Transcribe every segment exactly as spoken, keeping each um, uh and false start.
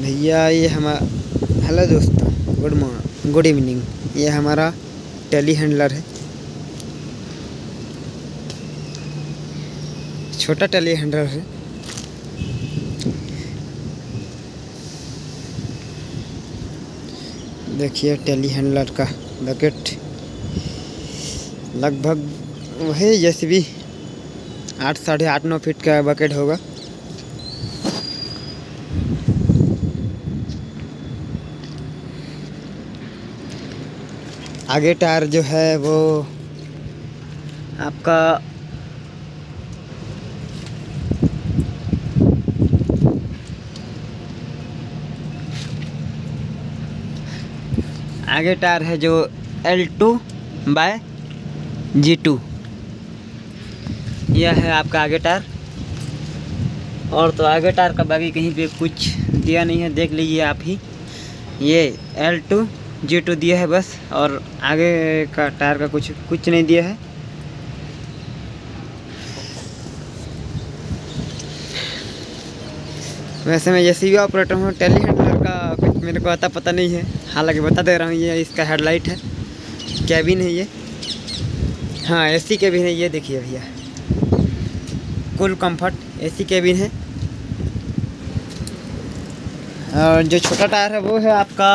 भैया ये हमारा, हेलो दोस्तों, गुड मॉर्निंग, गुड इवनिंग। ये हमारा टेली हैंडलर है, छोटा टेली हैंडलर है। देखिए टेली हैंडलर का बकेट लगभग वही जैसे भी आठ साढ़े आठ नौ फीट का बकेट होगा। आगे टायर जो है वो आपका आगे टायर है जो L two by G two, यह है आपका आगे टायर। और तो आगे टायर का बाकी कहीं पे कुछ दिया नहीं है, देख लीजिए आप ही। ये एल टू जी टू दिया है बस, और आगे का टायर का कुछ कुछ नहीं दिया है। वैसे मैं जैसे भी ऑपरेटर हूँ, टेली हैंडलर का कुछ मेरे को आता पता नहीं है, हालांकि बता दे रहा हूँ। ये इसका हेडलाइट है, कैबिन है ये, हाँ एसी कैबिन है ये। देखिए भैया, कूल कंफर्ट एसी कैबिन है। और जो छोटा टायर है वो है आपका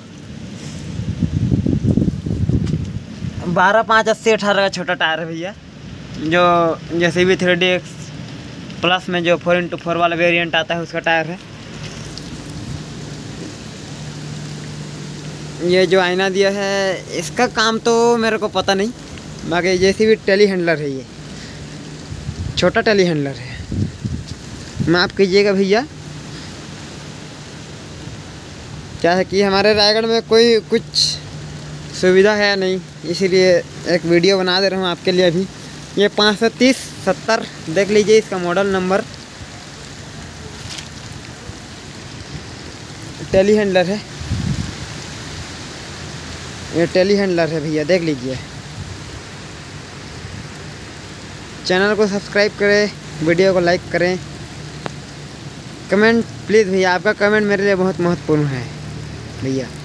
बारह पाँच अस्सी अठारह का छोटा टायर है भैया, जो जैसे भी थ्री डी एक्स प्लस में जो फोर इंटू फोर वाला वेरिएंट आता है उसका टायर है। ये जो आईना दिया है इसका काम तो मेरे को पता नहीं, बाकी जैसे भी टेली हैंडलर है, ये छोटा टेली हैंडलर है। माफ़ कीजिएगा भैया, क्या है कि हमारे रायगढ़ में कोई कुछ सुविधा है नहीं, इसीलिए एक वीडियो बना दे रहा हूँ आपके लिए अभी। ये पाँच सौ तीस सत्तर देख लीजिए इसका मॉडल नंबर, टेली हैंडलर है। ये टेली हैंडलर है भैया, देख लीजिए। चैनल को सब्सक्राइब करें, वीडियो को लाइक करें, कमेंट प्लीज़ भैया, आपका कमेंट मेरे लिए बहुत महत्वपूर्ण है भैया।